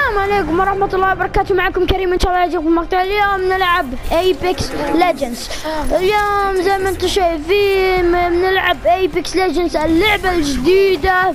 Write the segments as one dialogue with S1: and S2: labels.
S1: السلام عليكم ورحمة الله وبركاته. معكم كريم إن شاء الله يعجبكم المقطع. اليوم نلعب ايبكس ليجندز. اليوم زي ما انتم شايفين بنلعب ايبكس ليجندز، اللعبة الجديدة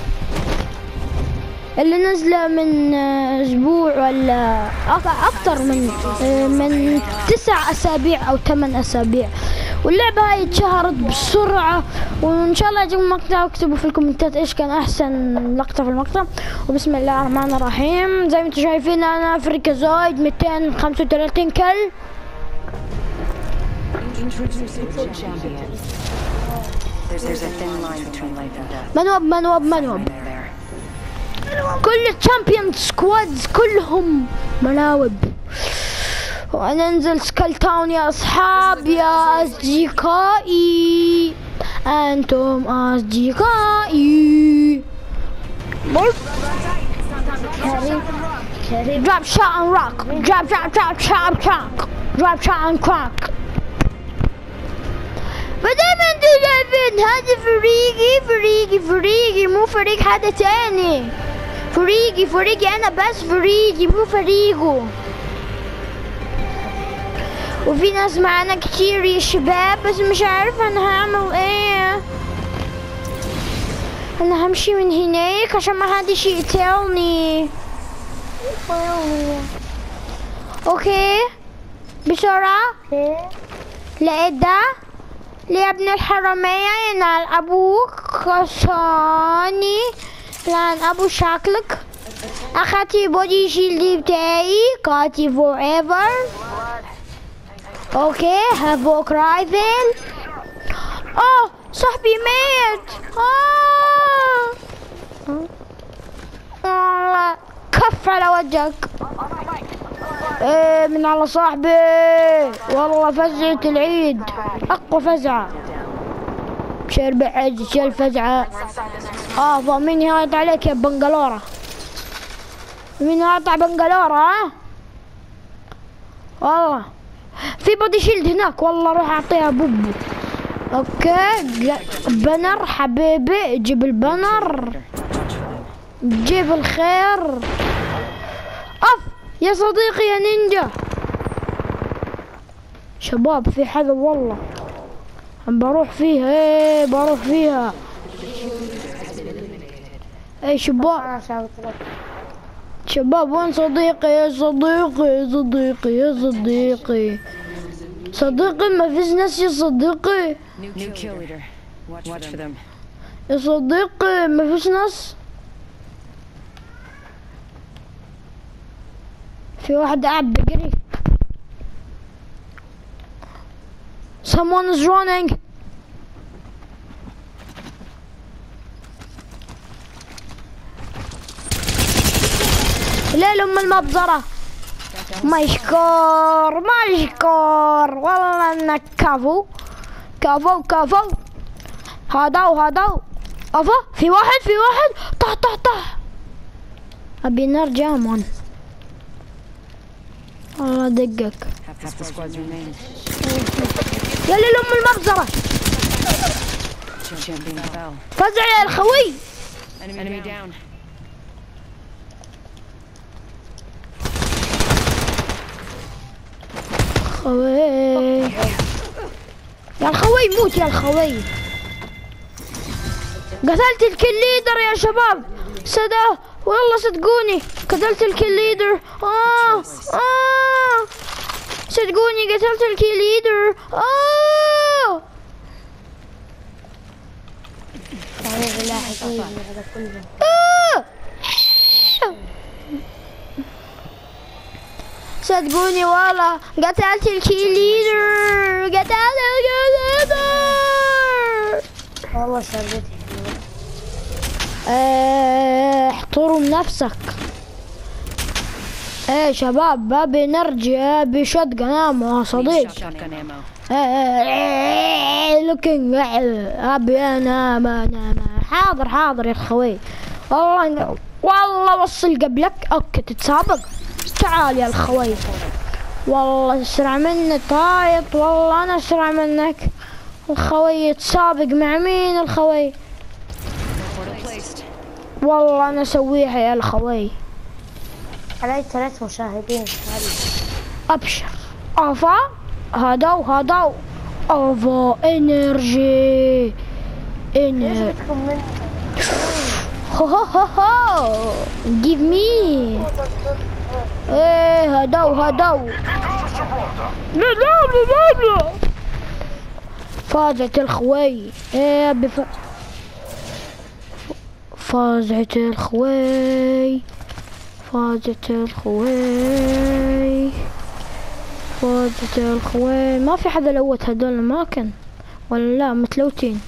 S1: اللي نزله من اسبوع ولا اكثر من 9 اسابيع او 8 اسابيع، واللعبة هاي اتشهرت بسرعة. وان شاء الله يعجبكم المقطع، واكتبوا في الكومنتات ايش كان احسن لقطة في المقطع. وبسم الله الرحمن الرحيم. زي ما انتم شايفين انا فريكازويد 235 كل. منوب كل الشامبيون سكوادز كلهم مناوب. وننزل سكال تاون يا اصحاب يا اصدقائي، انتم اصدقائي. drop shot and rock, drop shot and crack. فدايما انتوا شايفين هذا فريقي مو فريق حدا تاني. فريقي انا بس، فريقي مو فريقه. وفي ناس معنا كتير يا شباب، بس مش عارفة انا هعمل ايه. انا همشي من هناك عشان ما حدش يقتلني. اوكي بسرعة. لقيت ده يا ابن الحرامية، ينال ابوك خصاني، لان ابو شكلك. اخدتي بودي شيلدي بتاعي، قاتي فور ايفر. اوكي هافوك رايفل. صاحبي مات. كف على وجهك. من على صاحبي، والله فزعة العيد، اقوى فزعة. شربع عز الفزعة. مين هايط عليك يا بنجلورة؟ مين هايط بنجلورة؟ والله في بودي شيلد هناك، والله روح اعطيها بوبو. اوكي بنر حبيبي، جيب البنر، جيب الخير. يا صديقي يا نينجا. شباب في حدا والله بروح فيها. بروح فيها. اي شباب وين صديقي يا صديقي ما فيش ناس يا صديقي. يا صديقي ما فيش ناس. في واحد قاعد بيجري. someone is running. ليل ام المبزرة. ما يشكر والله انك كفو. هذا في واحد طح. ابي نرجع من والله دقك. يا ليل ام المبزرة. فزع يا الخوي. يا الخوي موت يا الخوي. قتلت الكل ليدر يا شباب. والله صدقوني قتلت الكل ليدر. صدقوني قتلت الكل ليدر. صدقوني والله قتلت الكي ليدر. والله سردتي. احترم نفسك. شباب بابي نرجع بشوت قنام صديق. لوكينج ابي انا حاضر يا اخوي. والله وصل قبلك. اوكي تتسابق. تعال يا الخوي. والله اسرع مني طايط. والله انا اسرع منك. الخوي يتسابق مع مين الخوي؟ والله انا اسويها يا الخوي.
S2: علي 3 مشاهدين.
S1: ابشر. افا هذا افا انرجي
S2: ليش بدكم مني؟
S1: هو جيف مي. ايه هذا لا فازت الخوي. ايه فازت الخوي. ما في حدا لوت هدول الاماكن ولا لا متلوتين.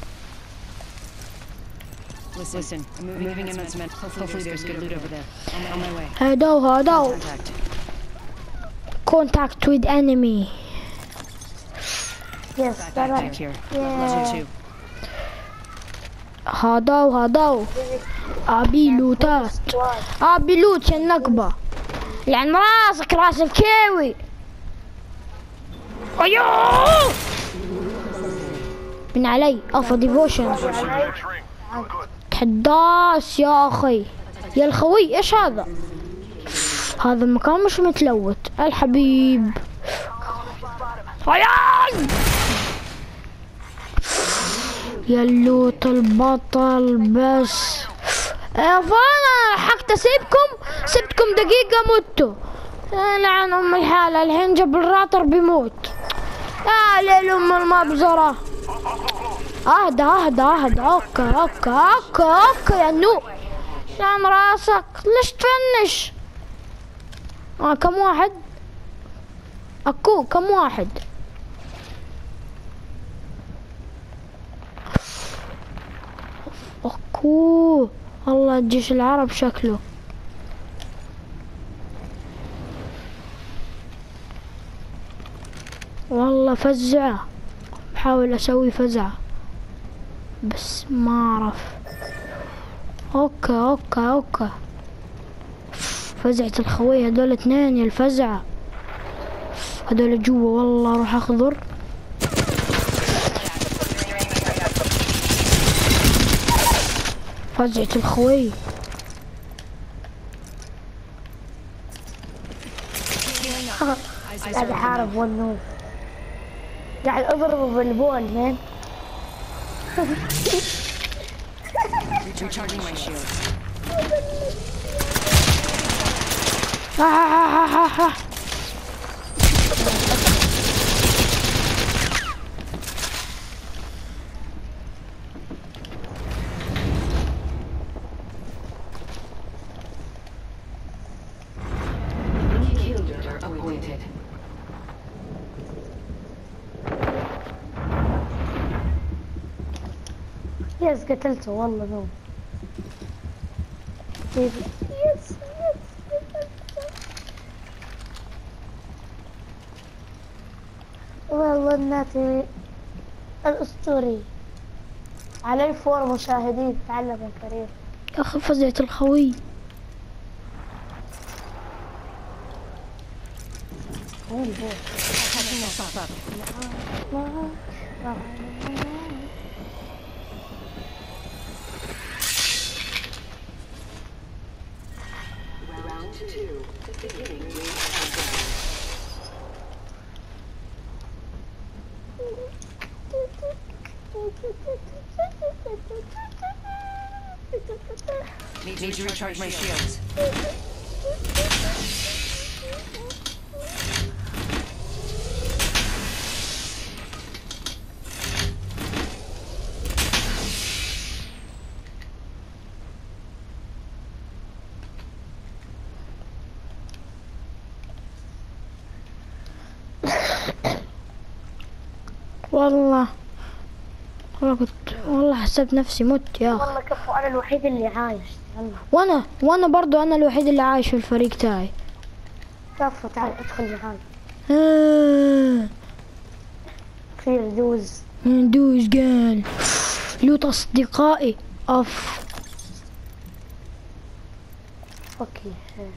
S3: Listen, I'm moving in on cement. Hopefully there's good loot over there. On my way.
S1: هذا contact with enemy.
S2: يس
S3: Back here. Level 2.
S1: هذا ابي لوتات. ابي لوت يا النقبة يعني راسك راس الكيوي. ايوه من علي افا ديفوشن. تحداس يا اخي يا الخوي. ايش هذا؟ هذا المكان مش متلوت الحبيب. يا اللوت البطل بس. فانا حقت سبتكم دقيقة متوا. لعن ام الحالة الحين جاب الراطر بيموت. يا ليل ام المبزرة. اهدى اوكي يا نو. لعن راسك ليش تفنش؟ كم واحد؟ كم واحد؟ والله الجيش العرب شكله. والله فزعة. بحاول اسوي فزعة بس ما اعرف. اوكي فزعة الخوي. هدول 2 يا الفزعة. هدول جوا. والله اروح اخضر. فزعة الخوي.
S2: قاعد احارب والنور. قاعد اضربه بالبول مان.
S3: Recharging my shields.
S2: يس قتلته والله نو. يس والله الناتي الاسطوري. علي 4 مشاهدين. تعلم الكريم.
S1: يا اخي فزعة الخوي.
S2: وين هو؟
S3: Need to recharge my shields.
S1: والله حسبت نفسي مت يا اخي.
S2: والله كفو انا الوحيد اللي عايش. يلا
S1: وانا برضو انا الوحيد اللي عايش في الفريق تاعي.
S2: كفو تعال ادخل معاي. خير
S1: دوز قال لوط اصدقائي.
S2: اوكي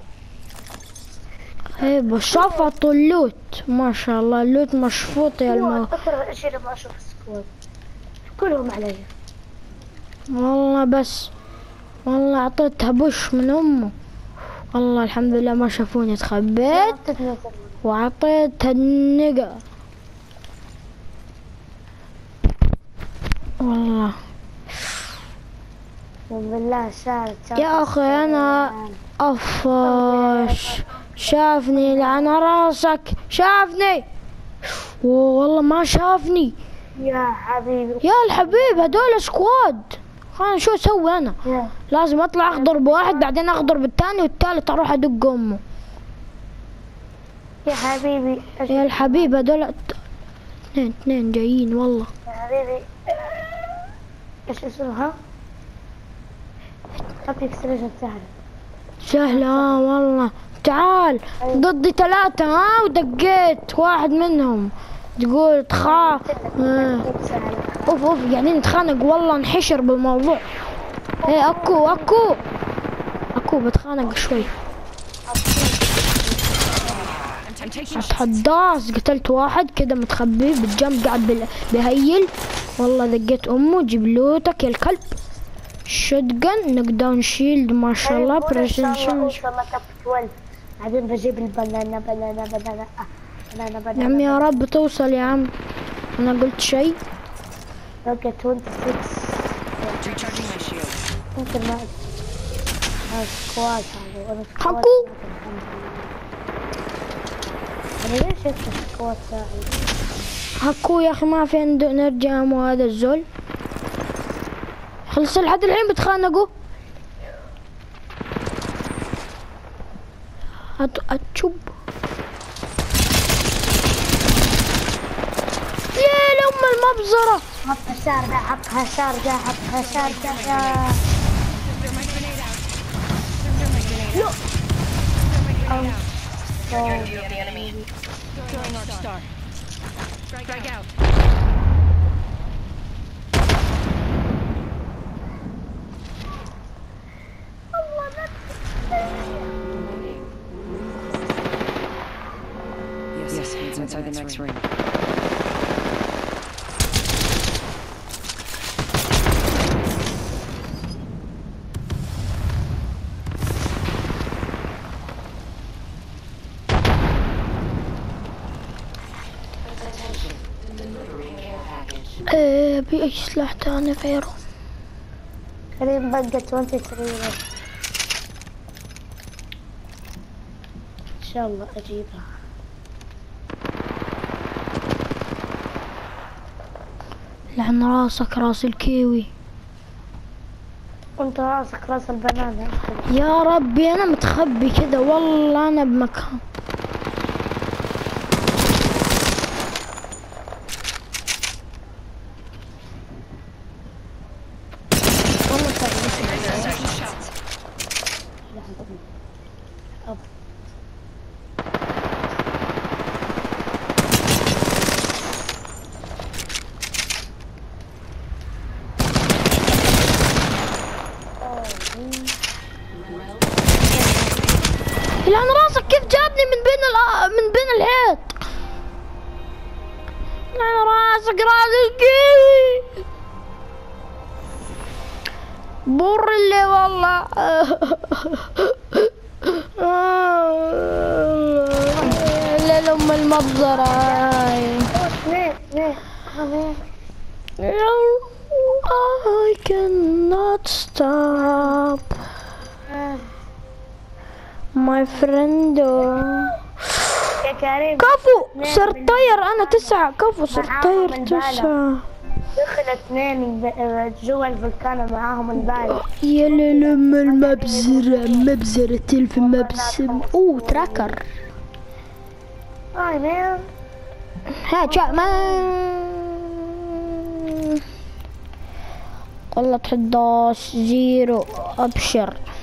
S1: هيبة شفط اللوت ما شاء الله. اللوت مشفوط يا المو.
S2: اكثر شيء لما اشوف السكواد كلهم علي.
S1: والله بس والله اعطيتها بوش من امه. والله الحمد لله ما شافوني، تخبيت وعطيت النقا والله.
S2: بالله شارك
S1: يا اخي انا افش شافني لعن راسك، شافني والله ما شافني
S2: يا حبيبي.
S1: يا الحبيب. هدول سكواد. خلنا شو اسوي انا؟ لازم اطلع اغدر بواحد بعدين اغدر بالثاني والثالث اروح ادق امه.
S2: يا حبيبي
S1: يا الحبيب هدول اثنين جايين والله.
S2: يا حبيبي ايش اسمها؟ اعطيك سلاح سهل.
S1: سهلة والله. تعال ضدي 3 ودقيت واحد منهم تقول تخاف. اوف قاعدين نتخانق والله، انحشر بالموضوع. ايه اكو بتخانق شوي. اتحداس قتلت واحد كده متخبي بالجنب قاعد بهيل والله. دقيت امه جيب لوتك يا الكلب. شotgun نوك داون شيلد ما شاء الله. بريسنشن
S2: بعدين بجيب البنانا
S1: يا عم يا رب توصل يا عم. انا قلت شيء.
S2: اوكي 26
S3: Recharging my shield.
S2: ممكن ما سكواد هذا.
S1: حكو
S2: انا ليش شفت سكواد ساعي؟
S1: حكو يا اخي ما في عنده نرجع مو هذا الزول. خلص لحد الحين بتخانقوا. اتشب يا لأم المبزرة.
S2: حطها شارجة لا.
S3: Throwing North Star. Strike out. Yes, it's inside the next ring.
S1: بأي سلاح تاني غيره؟
S2: كريم بقى 23 ان شاء الله اجيبها.
S1: لعن راسك راس الكيوي.
S2: وانت راسك راس البنانة.
S1: يا ربي انا متخبي كذا والله انا بمكان. لعن راسك كيف جابني من بين الحيط. لعن راسك راس الكيوي. بور اللي والله. لا لأم المبزرة. I cannot stop my friend.
S2: يا كريم
S1: كفو صرت طير انا 9. كفو صرت طير 9.
S2: دخل 2 جوا الفولكان معاهم امبارح.
S1: يا للم المبزرة تلف مبسم. تراكر.
S2: هاي مان.
S1: ها جاء مان والله 11-0 ابشر.